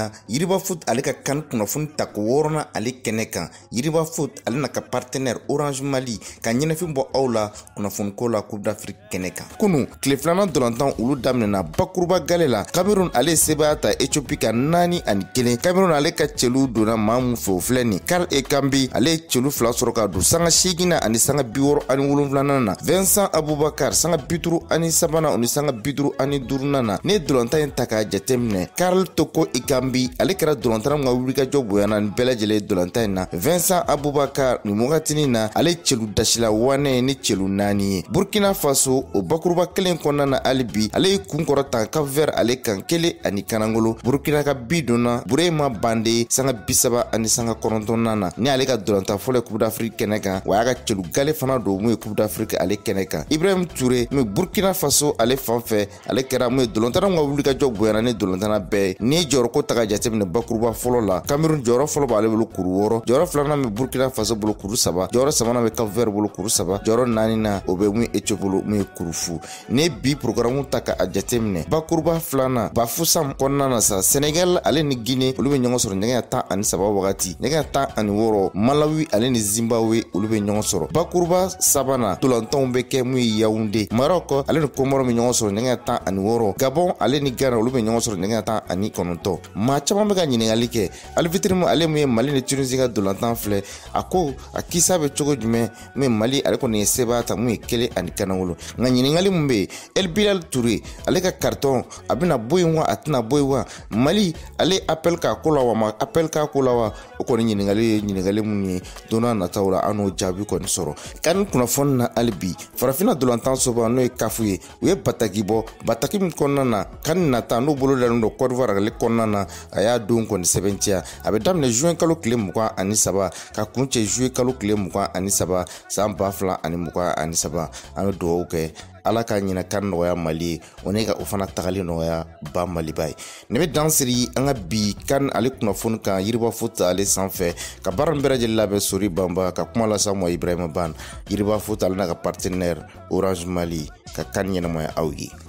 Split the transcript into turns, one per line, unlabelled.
na Yiriba Foot ale ka kan kunnafoni ta ko worona ale kɛnɛ kan. Yiriba Foot ale na ka partenaire Orange Mali ka ɲɛnɛfin bɔ aw la kunnafoni ko la Coupe d'Afrique kɛnɛ kan. Kunu tile filanan dolantan olu daminɛna bakuruba gale la. Cameroun ale sebaya ta Ethiopie ka 4-1. Cameroun ale ka celu donna maa mun fɛ o filɛ nin Karl Ekambi ale ye celu fila sɔrɔ ka don sanga 8 ani sanga 67 na. Vincent Aboubakar sanga 53 ani sanga 55 na. Ne dolantan in ta k'a jateminɛ Karl Toko Ekambi ale kɛra dolantan ka wulikajɔ boyana ni bɛɛ lajɛlen dolantan in na. Vincent Aboubakar ni wagatinin na ale celu dasila 4 ni celu 4 ye. Burkina Faso o bakuruba kelen kɔnɔna na hali bi ale ye kun kɔrɔta Cap Vert ale kan 1 ani kanangolo. Burkina ka bi donna Burema Bande sanga 30 ani sanga 9 na. Ni ale ka dolantan fɔlɔ Coupe d'Afrique kɛnɛ kan wa y'a ka celu gale fana don mun ye Coupe d'Afrique ale kɛnɛ kan. Ibrahim Touré mun Burkina Faso ale fanfɛ ale kɛra mun ye dolantan ka wulikajɔ boyana ni dolantan bɛɛ. Ni jɔyɔrɔ ko ta ka jateminɛ bakuruba fɔlɔ la Cameroun jɔyɔrɔ fɔlɔ b'ale bolo kuru 6, jɔyɔrɔ filanan bɛ Burkina Faso bolo kuru 3, jɔyɔrɔ sabanan bɛ Cap Vert bolo kuru 3, jɔyɔrɔ 4nan o bɛ mun Ethiopie bolo mun ye kuru 0. Ne bi programme ta ka jateminɛ bakuruba filanan Bafoussam kɔnɔna na sa Senegal ale ni Guinée olu bɛ ɲɔgɔn sɔrɔ ɲɛgɛn 13 wagati, ɲɛgɛn 16 Malawi ale ni Zimbabwe olu bɛ ɲɔgɔn sɔrɔ. Bakuruba sabanan dolantanw bɛ kɛ mun ye Yaoundé, Maroc ale ni Comore bɛ ɲɔgɔn sɔrɔ ɲɛgɛn 16, Gabon ale ni Ghana olu bɛ ɲɔgɔn sɔrɔ ɲɛgɛn 19. Maa caman bɛ ka ɲininkali kɛ Alvitrim ale mun ye Mali ni Tunisie ka dolantan filɛ a ko a kisa bɛ cogo jumɛn mun ye Mali ale kɔni ye sebaya ta mun ye 1 ani kanangolo. Nka ɲininkali mun bɛ El Bilal Touré ale ka carton a bɛna bɔ yen wa a tɛna bɔ yen wa, Mali ale appel k'a ko la wa ma appel k'a ko la wa, o kɔni ɲininkali ye ɲininkali mun ye don n'a nataw la an n'o jaabi kɔni sɔrɔ. Kan kunnafoni na hali bi farafinna dolantan soba n'o ye kafu ye u ye bataki bɔ bataki min kɔnɔna na kan nata n'o bolo dalen don Côte d'Ivoire ale kɔnɔna na a y'a don kɔni sɛbɛntiya a bɛ daminɛ juin kalo tile 23 ka kun cɛ juillet kalo tile 23 san 2023 an bɛ dugawu kɛ Ala ka ɲina kan nɔgɔya Mali ye o ne ka o fana tagali nɔgɔya ba Maliba ye. Ne bɛ dan siri an ka bi kan ale kunnafoni kan Yiriba Foot ale sanfɛ ka baara min bɛɛ lajɛlen labɛn Sori Bamba ka kuma lasa mɔ Ibrahima Ban. Yiriba Foot ale n'a ka partenaire Orange Mali ka kan ɲɛnamaya aw ye.